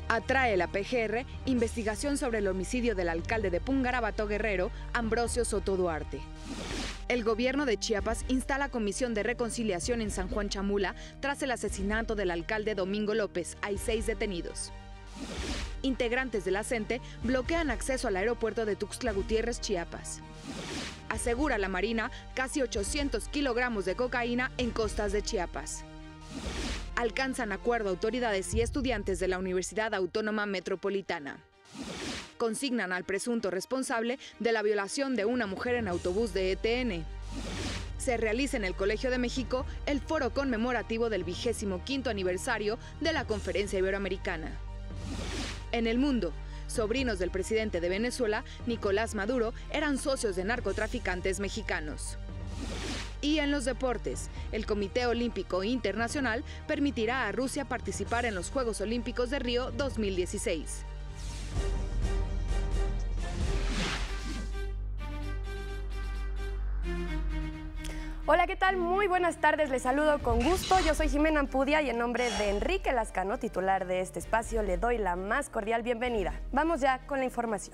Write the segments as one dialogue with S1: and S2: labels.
S1: Atrae la PGR investigación sobre el homicidio del alcalde de Pungarabato Guerrero, Ambrosio Soto Duarte. El gobierno de Chiapas instala comisión de reconciliación en San Juan Chamula tras el asesinato del alcalde Domingo López. Hay 6 detenidos. Integrantes de la CENTE bloquean acceso al aeropuerto de Tuxtla Gutiérrez, Chiapas. Asegura la Marina casi 800 kilogramos de cocaína en costas de Chiapas. Alcanzan acuerdo autoridades y estudiantes de la Universidad Autónoma Metropolitana. Consignan al presunto responsable de la violación de una mujer en autobús de ETN. Se realiza en el Colegio de México el foro conmemorativo del 25º aniversario de la Conferencia Iberoamericana. En el mundo, sobrinos del presidente de Venezuela, Nicolás Maduro, eran socios de narcotraficantes mexicanos. Y en los deportes, el Comité Olímpico Internacional permitirá a Rusia participar en los Juegos Olímpicos de Río 2016.
S2: Hola, ¿qué tal? Muy buenas tardes, les saludo con gusto. Yo soy Jimena Ampudia y en nombre de Enrique Lascano, titular de este espacio, le doy la más cordial bienvenida. Vamos ya con la información.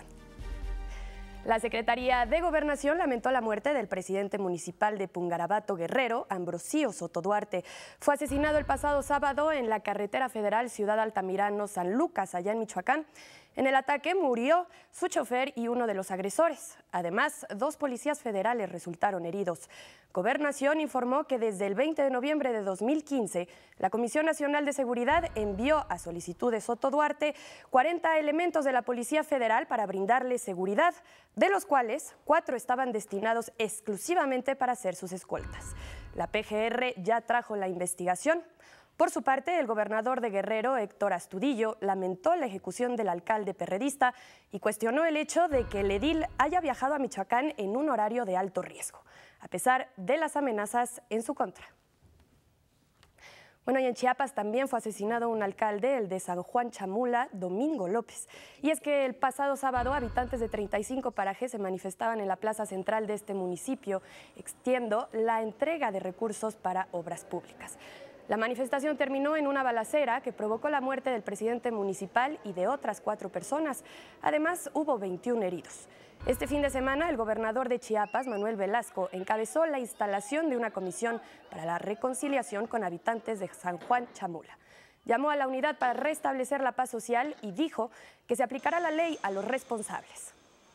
S2: La Secretaría de Gobernación lamentó la muerte del presidente municipal de Pungarabato Guerrero, Ambrosio Soto Duarte. Fue asesinado el pasado sábado en la carretera federal Ciudad Altamirano-San Lucas, allá en Michoacán. En el ataque murió su chofer y uno de los agresores. Además, 2 policías federales resultaron heridos. Gobernación informó que desde el 20 de noviembre de 2015, la Comisión Nacional de Seguridad envió a solicitud de Soto Duarte 40 elementos de la Policía Federal para brindarle seguridad, de los cuales 4 estaban destinados exclusivamente para ser sus escoltas. La PGR ya trajo la investigación. Por su parte, el gobernador de Guerrero, Héctor Astudillo, lamentó la ejecución del alcalde perredista y cuestionó el hecho de que el edil haya viajado a Michoacán en un horario de alto riesgo, a pesar de las amenazas en su contra. Bueno, y en Chiapas también fue asesinado un alcalde, el de San Juan Chamula, Domingo López. Y es que el pasado sábado, habitantes de 35 parajes se manifestaban en la plaza central de este municipio, exigiendo la entrega de recursos para obras públicas. La manifestación terminó en una balacera que provocó la muerte del presidente municipal y de otras 4 personas. Además, hubo 21 heridos. Este fin de semana, el gobernador de Chiapas, Manuel Velasco, encabezó la instalación de una comisión para la reconciliación con habitantes de San Juan Chamula. Llamó a la unidad para restablecer la paz social y dijo que se aplicará la ley a los responsables.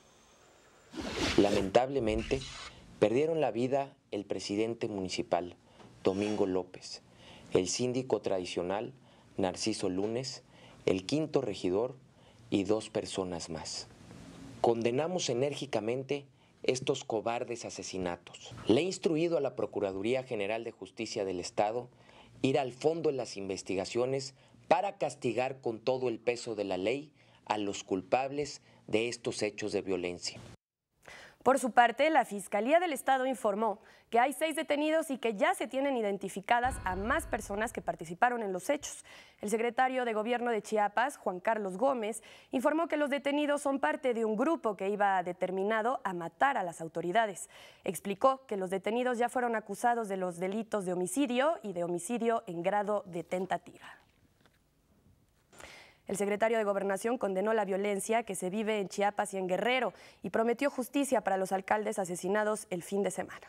S3: Lamentablemente, perdieron la vida el presidente municipal, Domingo López, el síndico tradicional, Narciso Lunes, el 5º regidor y 2 personas más. Condenamos enérgicamente estos cobardes asesinatos. Le he instruido a la Procuraduría General de Justicia del Estado ir al fondo en las investigaciones para castigar con todo el peso de la ley a los culpables de estos hechos de violencia.
S2: Por su parte, la Fiscalía del Estado informó que hay 6 detenidos y que ya se tienen identificadas a más personas que participaron en los hechos. El secretario de Gobierno de Chiapas, Juan Carlos Gómez, informó que los detenidos son parte de un grupo que iba determinado a matar a las autoridades. Explicó que los detenidos ya fueron acusados de los delitos de homicidio y de homicidio en grado de tentativa. El secretario de Gobernación condenó la violencia que se vive en Chiapas y en Guerrero y prometió justicia para los alcaldes asesinados el fin de semana.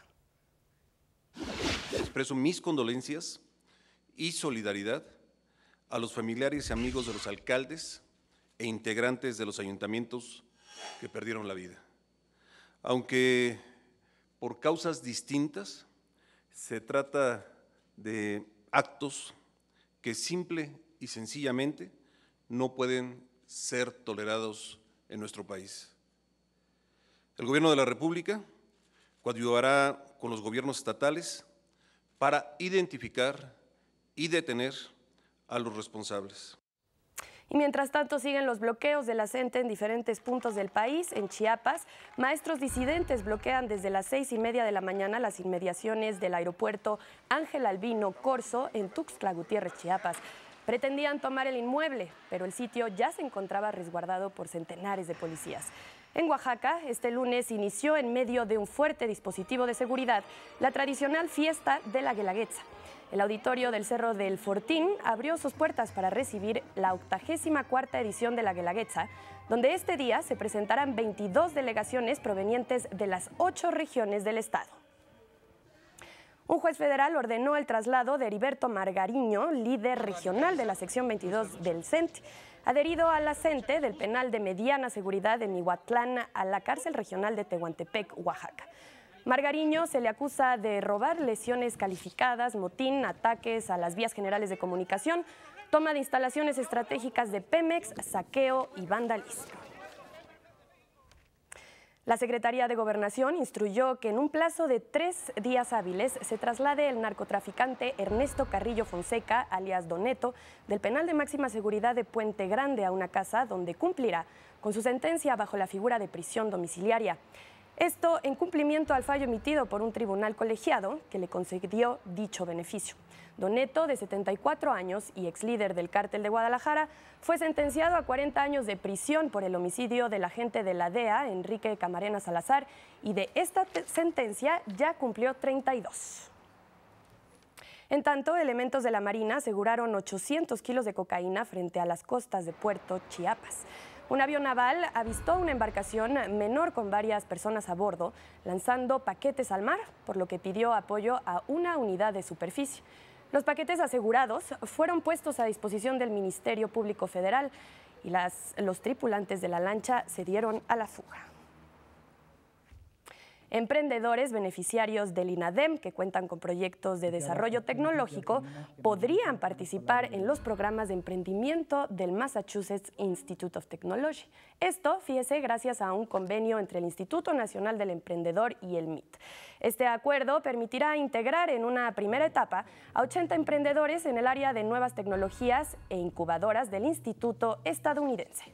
S4: Expreso mis condolencias y solidaridad a los familiares y amigos de los alcaldes e integrantes de los ayuntamientos que perdieron la vida. Aunque por causas distintas, se trata de actos que simple y sencillamente no pueden ser tolerados en nuestro país. El Gobierno de la República coadyuvará con los gobiernos estatales para identificar y detener a los responsables.
S2: Y mientras tanto siguen los bloqueos de la CENTE en diferentes puntos del país. En Chiapas, maestros disidentes bloquean desde las 6:30 de la mañana las inmediaciones del aeropuerto Ángel Albino Corzo en Tuxtla Gutiérrez, Chiapas. Pretendían tomar el inmueble, pero el sitio ya se encontraba resguardado por centenares de policías. En Oaxaca, este lunes inició en medio de un fuerte dispositivo de seguridad la tradicional fiesta de la Guelaguetza. El auditorio del Cerro del Fortín abrió sus puertas para recibir la 84ª edición de la Guelaguetza, donde este día se presentarán 22 delegaciones provenientes de las 8 regiones del estado. Un juez federal ordenó el traslado de Heriberto Margariño, líder regional de la sección 22 del CENTE, adherido a la CENTE del penal de mediana seguridad de Mihuatlán a la cárcel regional de Tehuantepec, Oaxaca. Margariño se le acusa de robar lesiones calificadas, motín, ataques a las vías generales de comunicación, toma de instalaciones estratégicas de Pemex, saqueo y vandalismo. La Secretaría de Gobernación instruyó que en un plazo de 3 días hábiles se traslade el narcotraficante Ernesto Carrillo Fonseca, alias Don Neto, del penal de máxima seguridad de Puente Grande a una casa donde cumplirá con su sentencia bajo la figura de prisión domiciliaria. Esto en cumplimiento al fallo emitido por un tribunal colegiado que le concedió dicho beneficio. Don Neto, de 74 años y ex líder del Cártel de Guadalajara, fue sentenciado a 40 años de prisión por el homicidio del agente de la DEA, Enrique Camarena Salazar, y de esta sentencia ya cumplió 32. En tanto, elementos de la Marina aseguraron 800 kilos de cocaína frente a las costas de Puerto Chiapas. Un avión naval avistó una embarcación menor con varias personas a bordo, lanzando paquetes al mar, por lo que pidió apoyo a una unidad de superficie. Los paquetes asegurados fueron puestos a disposición del Ministerio Público Federal y los tripulantes de la lancha se dieron a la fuga. Emprendedores beneficiarios del INADEM que cuentan con proyectos de desarrollo tecnológico podrían participar en los programas de emprendimiento del Massachusetts Institute of Technology. Esto, fíjese, gracias a un convenio entre el Instituto Nacional del Emprendedor y el MIT. Este acuerdo permitirá integrar en una primera etapa a 80 emprendedores en el área de nuevas tecnologías e incubadoras del Instituto estadounidense.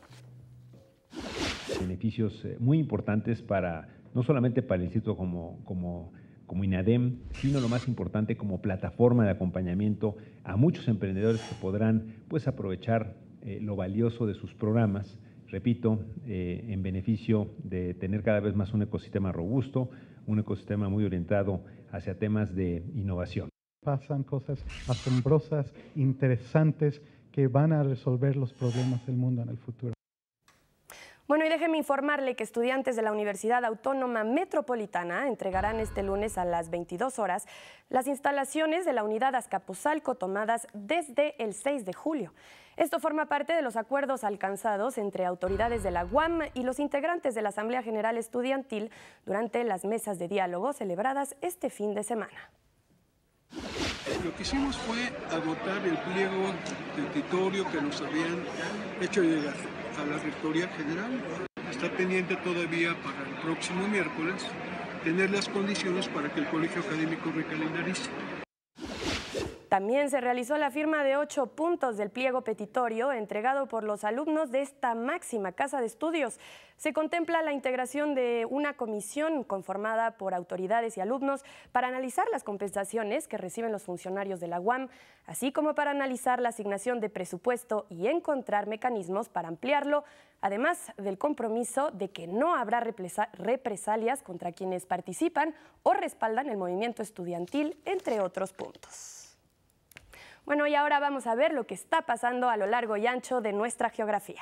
S5: Beneficios muy importantes no solamente para el instituto como INADEM, sino lo más importante como plataforma de acompañamiento a muchos emprendedores que podrán aprovechar lo valioso de sus programas, repito, en beneficio de tener cada vez más un ecosistema robusto, un ecosistema muy orientado hacia temas de innovación.
S6: Pasan cosas asombrosas, interesantes, que van a resolver los problemas del mundo en el futuro.
S2: Bueno, y déjeme informarle que estudiantes de la Universidad Autónoma Metropolitana entregarán este lunes a las 22 horas las instalaciones de la unidad Azcapotzalco tomadas desde el 6 de julio. Esto forma parte de los acuerdos alcanzados entre autoridades de la UAM y los integrantes de la Asamblea General Estudiantil durante las mesas de diálogo celebradas este fin de semana.
S7: Lo que hicimos fue agotar el pliego petitorio que nos habían hecho llegar a la Rectoría General. Está pendiente todavía para el próximo miércoles tener las condiciones para que el Colegio Académico recalendarice.
S2: También se realizó la firma de 8 puntos del pliego petitorio entregado por los alumnos de esta máxima casa de estudios. Se contempla la integración de una comisión conformada por autoridades y alumnos para analizar las compensaciones que reciben los funcionarios de la UAM, así como para analizar la asignación de presupuesto y encontrar mecanismos para ampliarlo, además del compromiso de que no habrá represalias contra quienes participan o respaldan el movimiento estudiantil, entre otros puntos. Bueno, y ahora vamos a ver lo que está pasando a lo largo y ancho de nuestra geografía.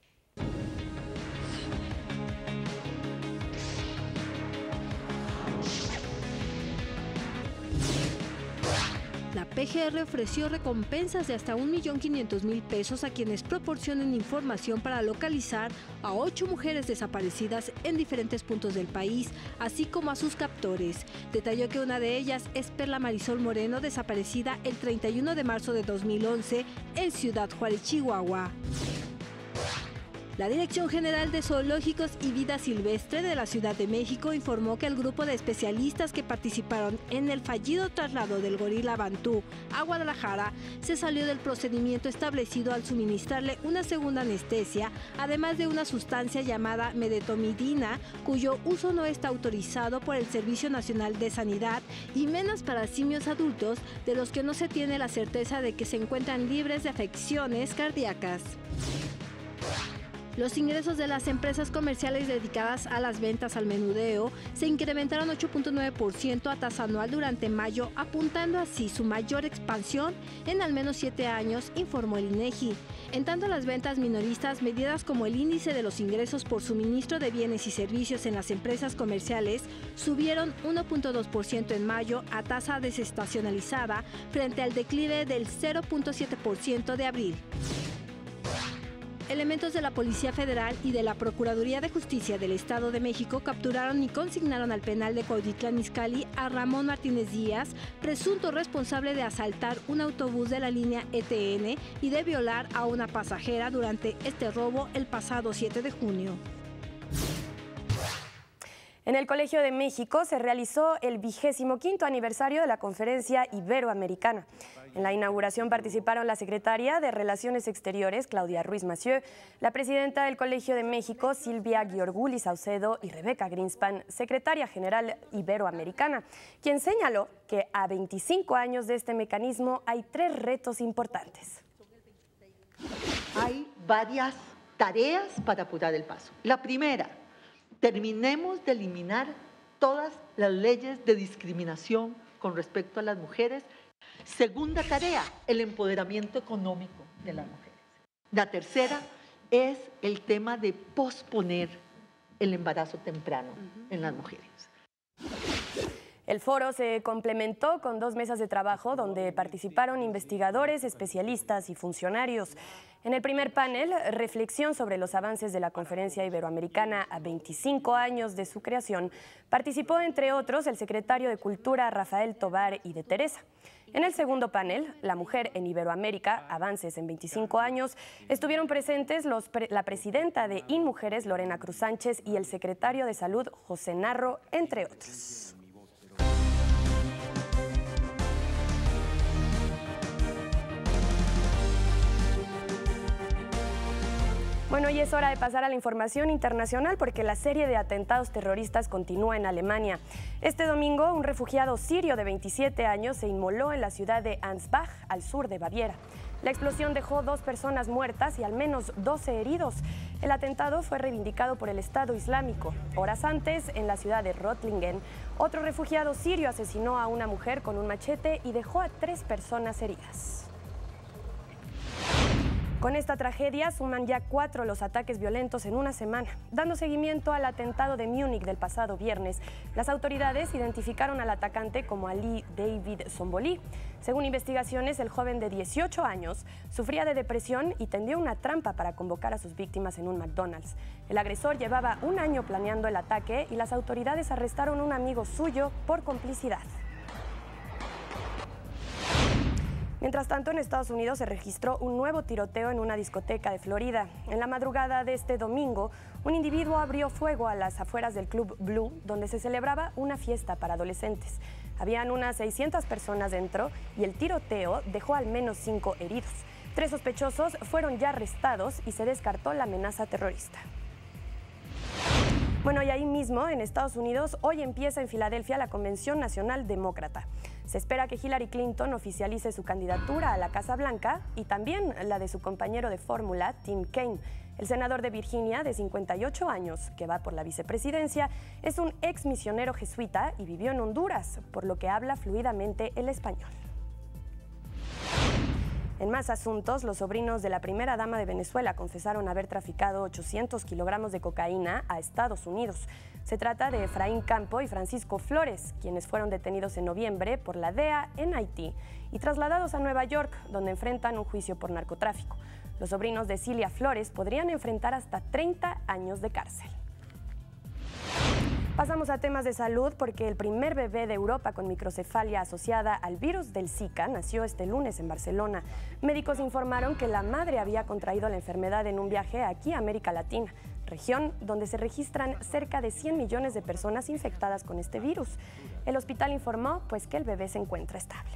S8: La PGR ofreció recompensas de hasta 1.500.000 pesos a quienes proporcionen información para localizar a 8 mujeres desaparecidas en diferentes puntos del país, así como a sus captores. Detalló que una de ellas es Perla Marisol Moreno, desaparecida el 31 de marzo de 2011 en Ciudad Juárez, Chihuahua. La Dirección General de Zoológicos y Vida Silvestre de la Ciudad de México informó que el grupo de especialistas que participaron en el fallido traslado del gorila Bantú a Guadalajara se salió del procedimiento establecido al suministrarle una segunda anestesia, además de una sustancia llamada medetomidina, cuyo uso no está autorizado por el Servicio Nacional de Sanidad y menos para simios adultos de los que no se tiene la certeza de que se encuentran libres de afecciones cardíacas. Los ingresos de las empresas comerciales dedicadas a las ventas al menudeo se incrementaron 8.9% a tasa anual durante mayo, apuntando así su mayor expansión en al menos 7 años, informó el INEGI. En tanto, las ventas minoristas, medidas como el índice de los ingresos por suministro de bienes y servicios en las empresas comerciales, subieron 1.2% en mayo a tasa desestacionalizada frente al declive del 0.7% de abril. Elementos de la Policía Federal y de la Procuraduría de Justicia del Estado de México capturaron y consignaron al penal de Cuautitlán Izcalli a Ramón Martínez Díaz, presunto responsable de asaltar un autobús de la línea ETN y de violar a una pasajera durante este robo el pasado 7 de junio.
S2: En el Colegio de México se realizó el 25º aniversario de la Conferencia Iberoamericana. En la inauguración participaron la secretaria de Relaciones Exteriores, Claudia Ruiz Massieu, la presidenta del Colegio de México, Silvia Giorguli Saucedo, y Rebeca Greenspan, secretaria general iberoamericana, quien señaló que a 25 años de este mecanismo hay 3 retos importantes.
S9: Hay varias tareas para apurar el paso. La primera, terminemos de eliminar todas las leyes de discriminación con respecto a las mujeres. Segunda tarea, el empoderamiento económico de las mujeres. La tercera es el tema de posponer el embarazo temprano en las mujeres.
S2: El foro se complementó con 2 mesas de trabajo donde participaron investigadores, especialistas y funcionarios. En el primer panel, reflexión sobre los avances de la Conferencia Iberoamericana a 25 años de su creación, participó entre otros el secretario de Cultura Rafael Tovar y de Teresa. En el segundo panel, La mujer en Iberoamérica, avances en 25 años, estuvieron presentes la presidenta de InMujeres, Lorena Cruz Sánchez, y el secretario de Salud, José Narro, entre otros. Bueno, y es hora de pasar a la información internacional porque la serie de atentados terroristas continúa en Alemania. Este domingo, un refugiado sirio de 27 años se inmoló en la ciudad de Ansbach, al sur de Baviera. La explosión dejó 2 personas muertas y al menos 12 heridos. El atentado fue reivindicado por el Estado Islámico. Horas antes, en la ciudad de Rottlingen, otro refugiado sirio asesinó a una mujer con un machete y dejó a 3 personas heridas. Con esta tragedia suman ya 4 los ataques violentos en una semana. Dando seguimiento al atentado de Múnich del pasado viernes, las autoridades identificaron al atacante como Ali David Sombolí. Según investigaciones, el joven de 18 años sufría de depresión y tendió una trampa para convocar a sus víctimas en un McDonald's. El agresor llevaba 1 año planeando el ataque y las autoridades arrestaron a un amigo suyo por complicidad. Mientras tanto, en Estados Unidos se registró un nuevo tiroteo en una discoteca de Florida. En la madrugada de este domingo, un individuo abrió fuego a las afueras del Club Blue, donde se celebraba una fiesta para adolescentes. Habían unas 600 personas dentro y el tiroteo dejó al menos 5 heridos. 3 sospechosos fueron ya arrestados y se descartó la amenaza terrorista. Bueno, y ahí mismo, en Estados Unidos, hoy empieza en Filadelfia la Convención Nacional Demócrata. Se espera que Hillary Clinton oficialice su candidatura a la Casa Blanca y también la de su compañero de fórmula, Tim Kaine. El senador de Virginia, de 58 años, que va por la vicepresidencia, es un ex misionero jesuita y vivió en Honduras, por lo que habla fluidamente el español. En más asuntos, los sobrinos de la primera dama de Venezuela confesaron haber traficado 800 kilogramos de cocaína a Estados Unidos. Se trata de Efraín Campo y Francisco Flores, quienes fueron detenidos en noviembre por la DEA en Haití y trasladados a Nueva York, donde enfrentan un juicio por narcotráfico. Los sobrinos de Cilia Flores podrían enfrentar hasta 30 años de cárcel. Pasamos a temas de salud porque el primer bebé de Europa con microcefalia asociada al virus del Zika nació este lunes en Barcelona. Médicos informaron que la madre había contraído la enfermedad en un viaje aquí a América Latina, región donde se registran cerca de 100 millones de personas infectadas con este virus. El hospital informó que el bebé se encuentra estable.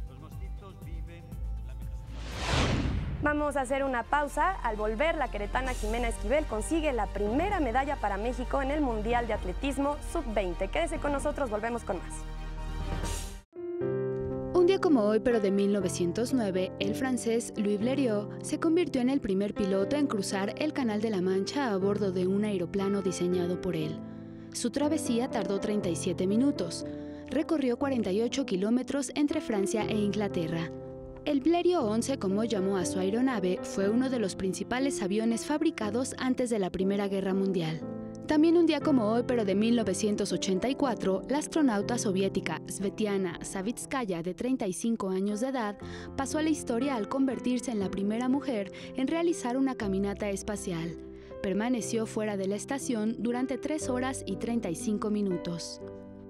S2: Vamos a hacer una pausa. Al volver, la queretana Jimena Esquivel consigue la primera medalla para México en el Mundial de Atletismo Sub-20. Quédese con nosotros, volvemos con más.
S8: Un día como
S10: como hoy, pero de 1909, el francés Louis Blériot se convirtió en el primer piloto en cruzar el Canal de la Mancha a bordo de un aeroplano diseñado por él. Su travesía tardó 37 minutos. Recorrió 48 kilómetros entre Francia e Inglaterra. El Blériot 11, como llamó a su aeronave, fue uno de los principales aviones fabricados antes de la Primera Guerra Mundial. También un día como hoy, pero de 1984, la astronauta soviética Svetlana Savitskaya, de 35 años de edad, pasó a la historia al convertirse en la primera mujer en realizar una caminata espacial. Permaneció fuera de la estación durante 3 horas y 35 minutos.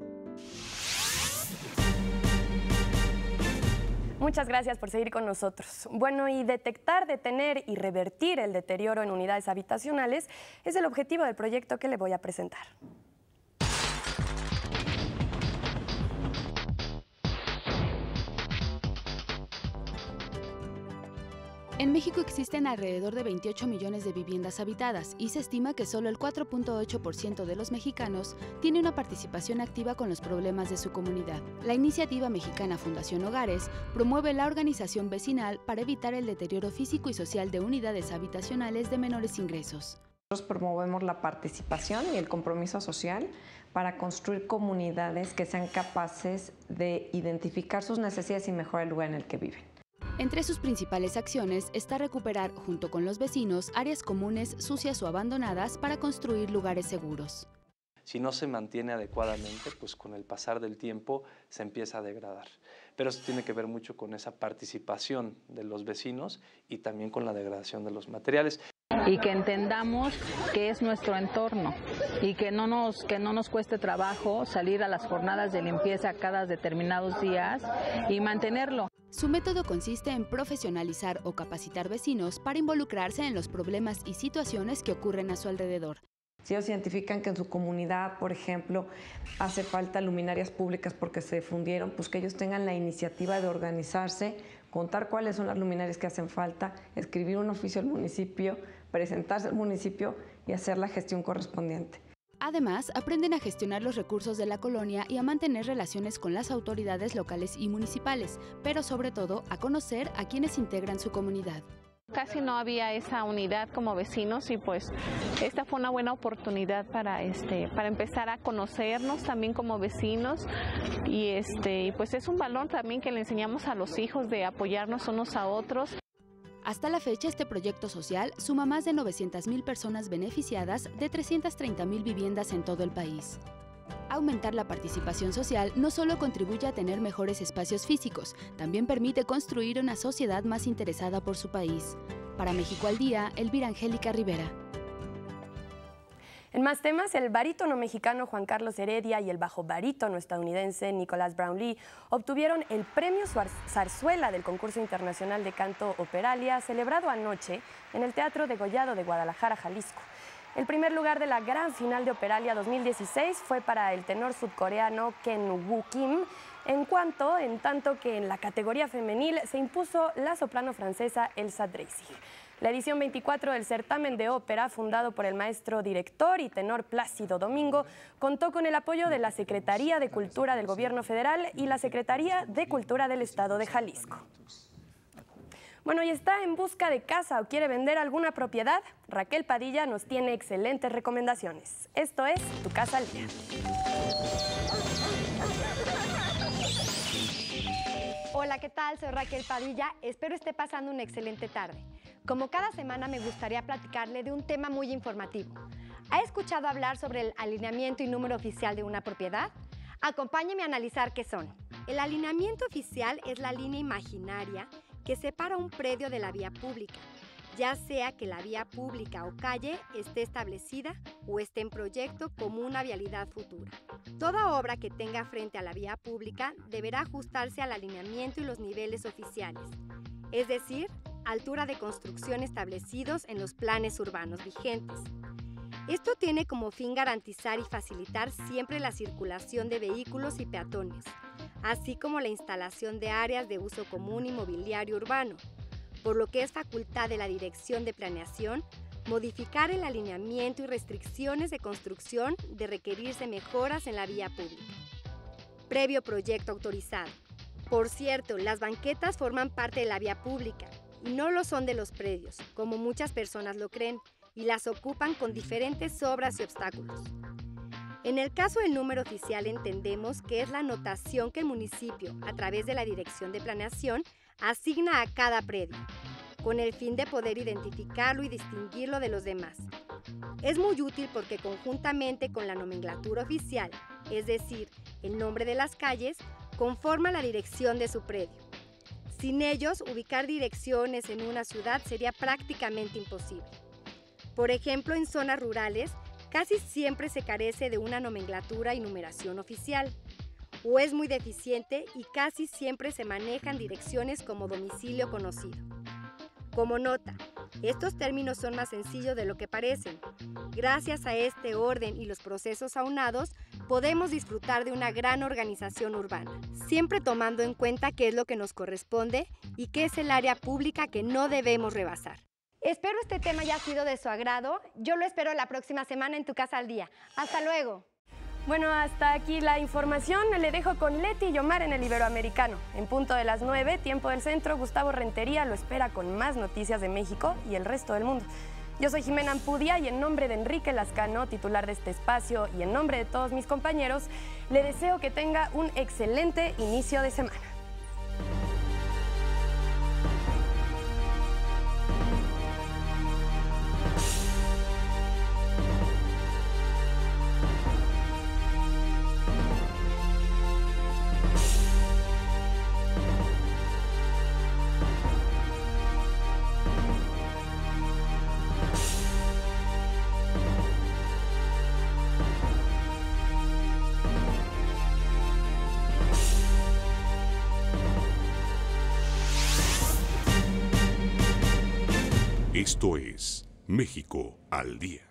S2: Muchas gracias por seguir con nosotros. Bueno, y detectar, detener y revertir el deterioro en unidades habitacionales es el objetivo del proyecto que le voy a presentar.
S10: En México existen alrededor de 28 millones de viviendas habitadas y se estima que solo el 4.8% de los mexicanos tiene una participación activa con los problemas de su comunidad. La iniciativa mexicana Fundación Hogares promueve la organización vecinal para evitar el deterioro físico y social de unidades habitacionales de menores ingresos.
S11: Nosotros promovemos la participación y el compromiso social para construir comunidades que sean capaces de identificar sus necesidades y mejorar el lugar en el que viven.
S10: Entre sus principales acciones está recuperar, junto con los vecinos, áreas comunes sucias o abandonadas para construir lugares seguros.
S12: Si no se mantiene adecuadamente, pues con el pasar del tiempo se empieza a degradar. Pero eso tiene que ver mucho con esa participación de los vecinos y también con la degradación de los materiales.
S13: Y que entendamos que es nuestro entorno y que no nos cueste trabajo salir a las jornadas de limpieza cada determinados días y mantenerlo.
S10: Su método consiste en profesionalizar o capacitar vecinos para involucrarse en los problemas y situaciones que ocurren a su alrededor.
S11: Si ellos identifican que en su comunidad, por ejemplo, hace falta luminarias públicas porque se fundieron, pues que ellos tengan la iniciativa de organizarse, contar cuáles son las luminarias que hacen falta, escribir un oficio al municipio, presentarse al municipio y hacer la gestión correspondiente.
S10: Además, aprenden a gestionar los recursos de la colonia y a mantener relaciones con las autoridades locales y municipales, pero sobre todo a conocer a quienes integran su comunidad.
S14: Casi no había esa unidad como vecinos y pues esta fue una buena oportunidad para empezar a conocernos también como vecinos y pues es un valor también que le enseñamos a los hijos de apoyarnos unos a otros.
S10: Hasta la fecha, este proyecto social suma más de 900,000 personas beneficiadas de 330,000 viviendas en todo el país. Aumentar la participación social no solo contribuye a tener mejores espacios físicos, también permite construir una sociedad más interesada por su país. Para México al Día, Elvira Angélica Rivera.
S2: En más temas, el barítono mexicano Juan Carlos Heredia y el bajo barítono estadounidense Nicholas Brownlee obtuvieron el premio Zarzuela del Concurso Internacional de Canto Operalia, celebrado anoche en el Teatro Degollado de Guadalajara, Jalisco. El primer lugar de la gran final de Operalia 2016 fue para el tenor sudcoreano Ken Woo Kim, en tanto que en la categoría femenil se impuso la soprano francesa Elsa Dreisig. La edición 24 del certamen de ópera, fundado por el maestro director y tenor Plácido Domingo, contó con el apoyo de la Secretaría de Cultura del Gobierno Federal y la Secretaría de Cultura del Estado de Jalisco. Bueno, y está en busca de casa o quiere vender alguna propiedad, Raquel Padilla nos tiene excelentes recomendaciones. Esto es Tu Casa al Día.
S15: Hola, ¿qué tal? Soy Raquel Padilla. Espero esté pasando una excelente tarde. Como cada semana me gustaría platicarle de un tema muy informativo. ¿Ha escuchado hablar sobre el alineamiento y número oficial de una propiedad? Acompáñeme a analizar qué son. El alineamiento oficial es la línea imaginaria que separa un predio de la vía pública, ya sea que la vía pública o calle esté establecida o esté en proyecto como una vialidad futura. Toda obra que tenga frente a la vía pública deberá ajustarse al alineamiento y los niveles oficiales, es decir, altura de construcción establecidos en los planes urbanos vigentes. Esto tiene como fin garantizar y facilitar siempre la circulación de vehículos y peatones, así como la instalación de áreas de uso común y mobiliario urbano, por lo que es facultad de la Dirección de Planeación modificar el alineamiento y restricciones de construcción de requerirse mejoras en la vía pública. Previo proyecto autorizado. Por cierto, las banquetas forman parte de la vía pública y no lo son de los predios, como muchas personas lo creen, y las ocupan con diferentes obras y obstáculos. En el caso del número oficial entendemos que es la anotación que el municipio, a través de la Dirección de Planeación, asigna a cada predio, con el fin de poder identificarlo y distinguirlo de los demás. Es muy útil porque conjuntamente con la nomenclatura oficial, es decir, el nombre de las calles, conforma la dirección de su predio. Sin ellos, ubicar direcciones en una ciudad sería prácticamente imposible. Por ejemplo, en zonas rurales, casi siempre se carece de una nomenclatura y numeración oficial, o es muy deficiente y casi siempre se manejan direcciones como domicilio conocido. Como nota, estos términos son más sencillos de lo que parecen. Gracias a este orden y los procesos aunados, podemos disfrutar de una gran organización urbana, siempre tomando en cuenta qué es lo que nos corresponde y qué es el área pública que no debemos rebasar.
S16: Espero este tema haya sido de su agrado. Yo lo espero la próxima semana en Tu Casa al Día. ¡Hasta luego!
S2: Bueno, hasta aquí la información. Le dejo con Leti y Omar en el Iberoamericano. En punto de las 9, tiempo del centro, Gustavo Rentería lo espera con más noticias de México y el resto del mundo. Yo soy Jimena Ampudia y en nombre de Enrique Lascano, titular de este espacio, y en nombre de todos mis compañeros, le deseo que tenga un excelente inicio de semana.
S17: Esto es México al Día.